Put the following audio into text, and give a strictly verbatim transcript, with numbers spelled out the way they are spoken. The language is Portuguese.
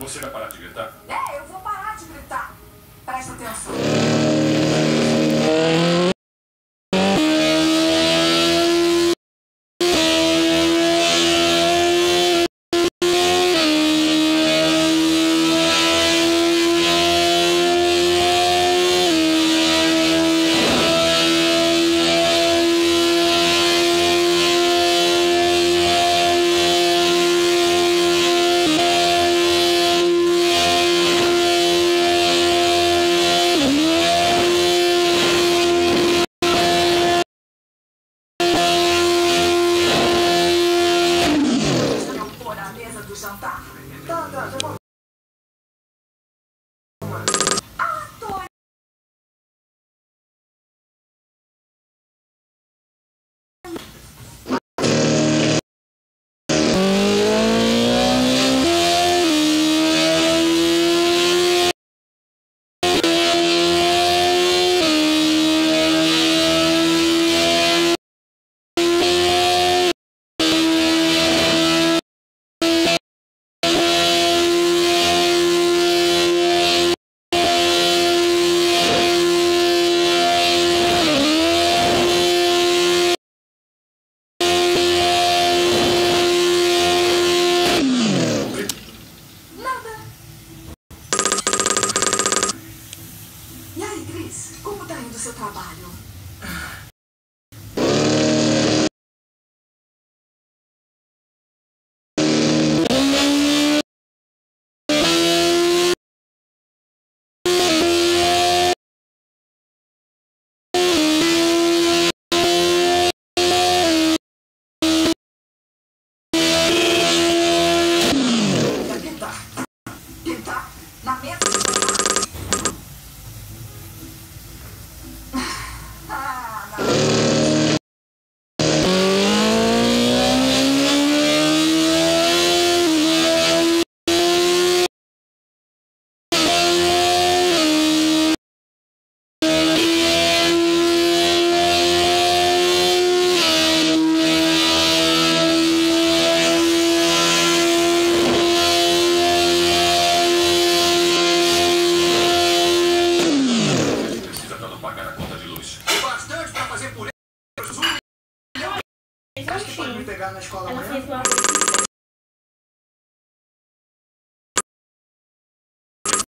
Você vai parar de gritar? É, eu vou parar de gritar. Presta atenção. Do jantar. Tá, tá, já vou. Ah, tô. Como tá indo o seu trabalho? Quer pintar? Pintar? Na mesa do jantar? Ah, não. Pagar a conta de luz. Bastante pra fazer por eles. Acho que pode me pegar na escola Ela amanhã. fez uma